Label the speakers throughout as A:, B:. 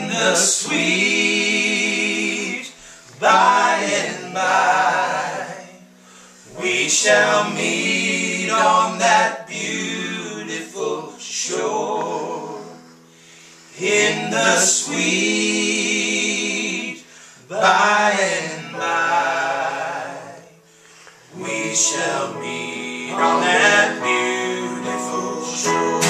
A: the sweet by and by, we shall meet on that beautiful shore. In the sweet by and by, we shall meet on that beautiful shore.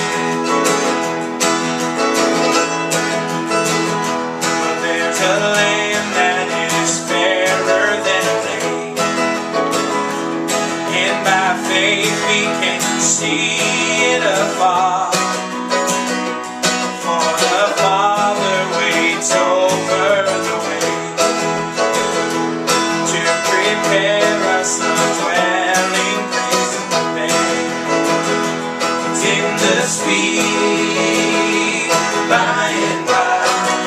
A: There's a land that is fairer than a day, and by faith we can see it afar. For the Father waits over the way to prepare us a dwelling place in the bay. It's in the sweet by and by,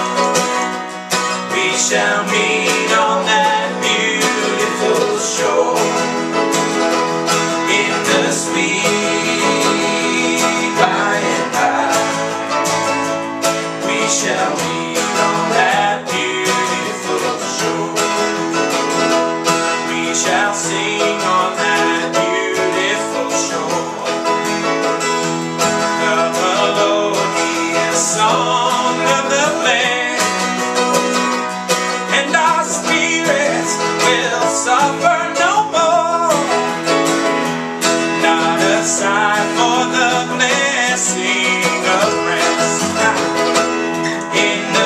A: we shall meet on that beautiful shore. In the sweet by and by, we shall meet on that beautiful shore. We shall sing on that beautiful shore the melodious song of the land, and our spirits will suffer no more. Not a sigh for the blessing of rest. In the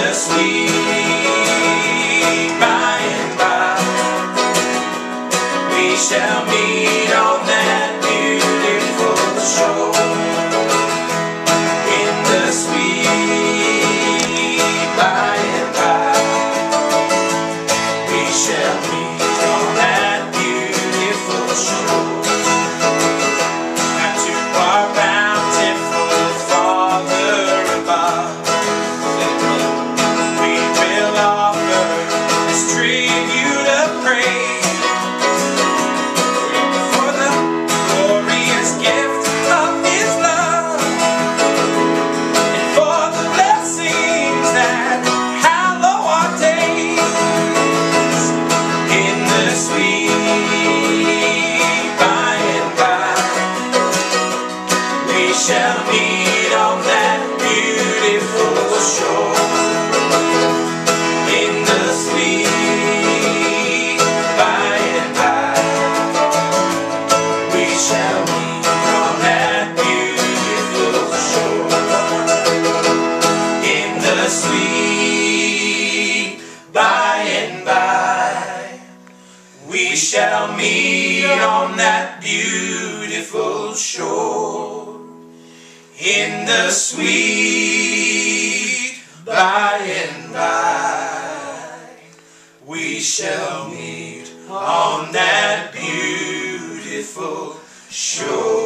A: sweet by and by, we shall meet on that beautiful shore. In the sweet by and by, we shall meet on that beautiful shore. And to our bountiful Father above, we will offer this tribute of praise for the glorious gift of His love, and for the blessings that hallow our days. In the sweet by and by, we shall meet on that beautiful shore. In the sweet by and by, we shall meet on that beautiful shore. In the sweet by and by, we shall meet on that beautiful shore. In the sweet by and by, we shall meet on that beautiful shore.